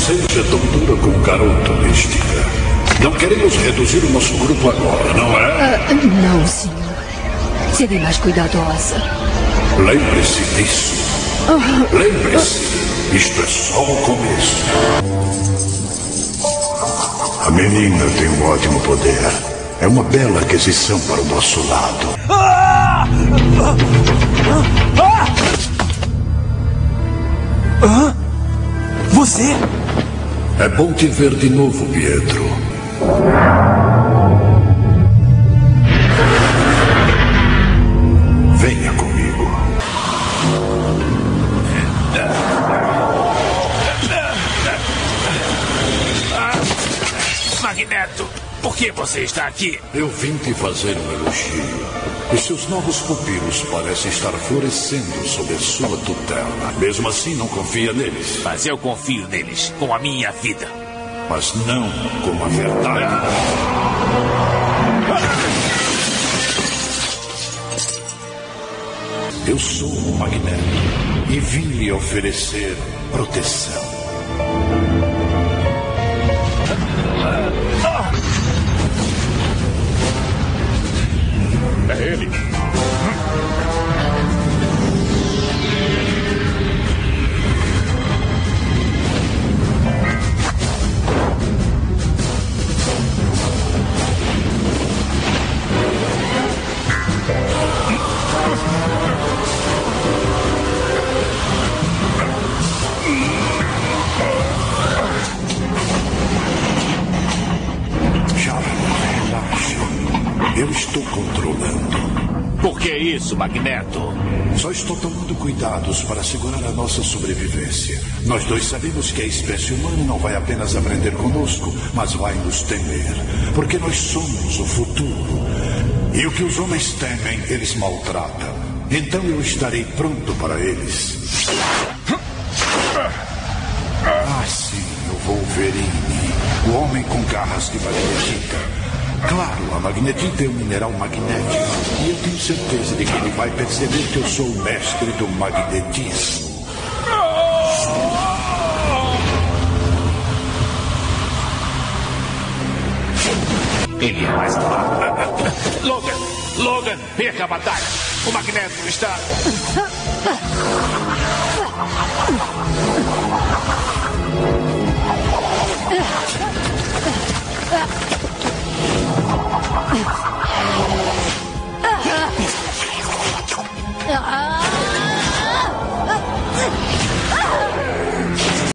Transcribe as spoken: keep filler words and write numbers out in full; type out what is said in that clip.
seja tão dura com o garoto, Mística. Não queremos reduzir o nosso grupo agora, não é? Uh, não, senhor. Serei mais cuidadosa. Lembre-se disso. Uh, Lembre-se. Uh, Isto é só o começo. A menina tem um ótimo poder. É uma bela aquisição para o nosso lado. Ah! Ah! Ah! Você? É bom te ver de novo, Pietro. Venha comigo. Magneto, por que você está aqui? Eu vim te fazer um elogio. Os seus novos pupilos parecem estar florescendo sob a sua tutela. Mesmo assim, não confia neles. Mas eu confio neles com a minha vida. Mas não com a verdade. Eu sou o Magneto e vim lhe oferecer proteção. É ele. Eu estou controlando. Por que isso, Magneto? Só estou tomando cuidados para assegurar a nossa sobrevivência. Nós dois sabemos que a espécie humana não vai apenas aprender conosco, mas vai nos temer. Porque nós somos o futuro. E o que os homens temem, eles maltratam. Então eu estarei pronto para eles. Ah, sim, o Wolverine. O homem com garras de magnetita. Claro, a magnetita é um mineral magnético. E eu tenho certeza de que ele vai perceber que eu sou o mestre do magnetismo. Ele é mais rápido. Logan! Logan! Perca a batalha! O Magneto está... uh.